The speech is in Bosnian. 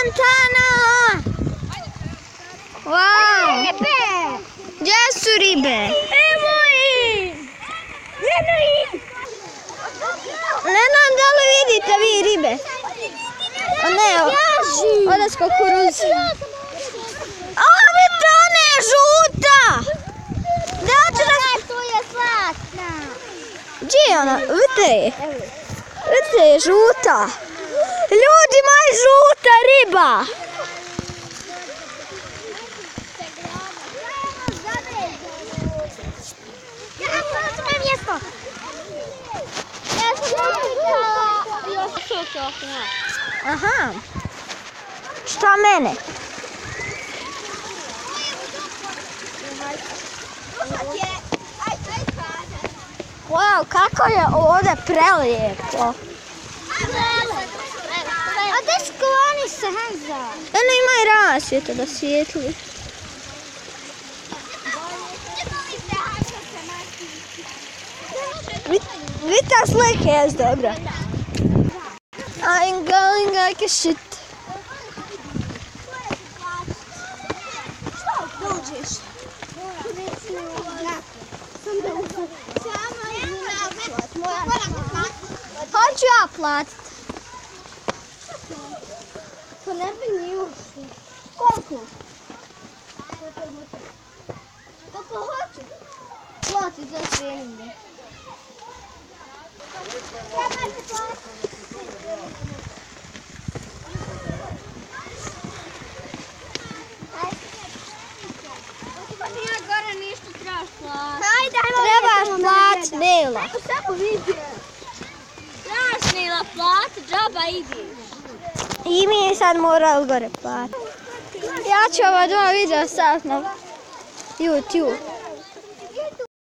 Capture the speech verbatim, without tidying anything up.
fontana! Wow! Ribe! Gdje su ribe? Evo ih! Eno ih! Ne znam da li vidite vi ribe. A ne, ovdje s kukuruzi. A, vidite, ona je žuta! Da ću da... Tu je slatna! Gdje je ona? Vidite je. Vidite je, žuta. Ljudi, maj žuta riba! Ja sam na mjesto! Ja sam dočekala još šuto. Aha. Šta mene? Wow, kako je ovdje prelijepo. A gdje skloni se, Hamza? Eno ima i rasvjeta da svijetli. Vidite ta slika je dobra. I'm going like a shit. Što dođeš? Hoću ja platit. Pa ne bi ni ušli. Koliko? Koliko hoću? Plati za sve ime. Trebaš platit, Nela. Samo vidi. Trebaš Nela plati, džaba idiš. I mi je sad morali gore platit. Ja ću ova dva videa staviti na YouTube.